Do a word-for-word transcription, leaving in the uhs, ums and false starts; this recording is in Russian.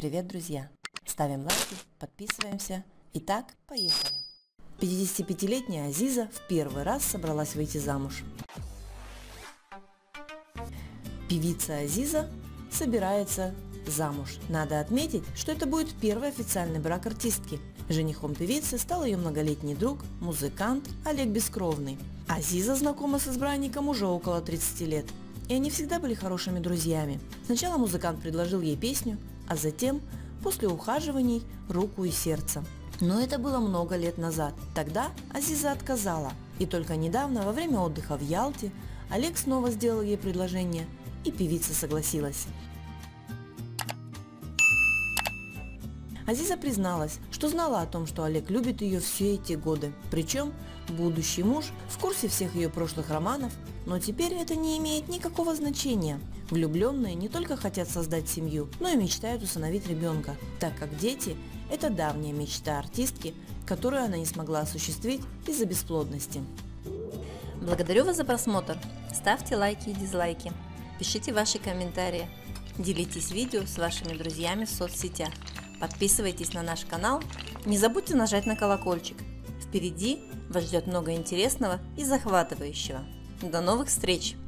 Привет, друзья! Ставим лайки, подписываемся. Итак, поехали! пятидесятипятилетняя Азиза в первый раз собралась выйти замуж. Певица Азиза собирается замуж. Надо отметить, что это будет первый официальный брак артистки. Женихом певицы стал ее многолетний друг, музыкант Олег Бескровный. Азиза знакома с избранником уже около тридцати лет, и они всегда были хорошими друзьями. Сначала музыкант предложил ей песню, а затем, после ухаживаний, руку и сердце. Но это было много лет назад. Тогда Азиза отказала, и только недавно, во время отдыха в Ялте, Олег снова сделал ей предложение, и певица согласилась. Азиза призналась, что знала о том, что Олег любит ее все эти годы. Причем будущий муж в курсе всех ее прошлых романов, но теперь это не имеет никакого значения. Влюбленные не только хотят создать семью, но и мечтают усыновить ребенка, так как дети – это давняя мечта артистки, которую она не смогла осуществить из-за бесплодности. Благодарю вас за просмотр. Ставьте лайки и дизлайки. Пишите ваши комментарии. Делитесь видео с вашими друзьями в соцсетях. Подписывайтесь на наш канал. Не забудьте нажать на колокольчик. Впереди вас ждет много интересного и захватывающего. До новых встреч!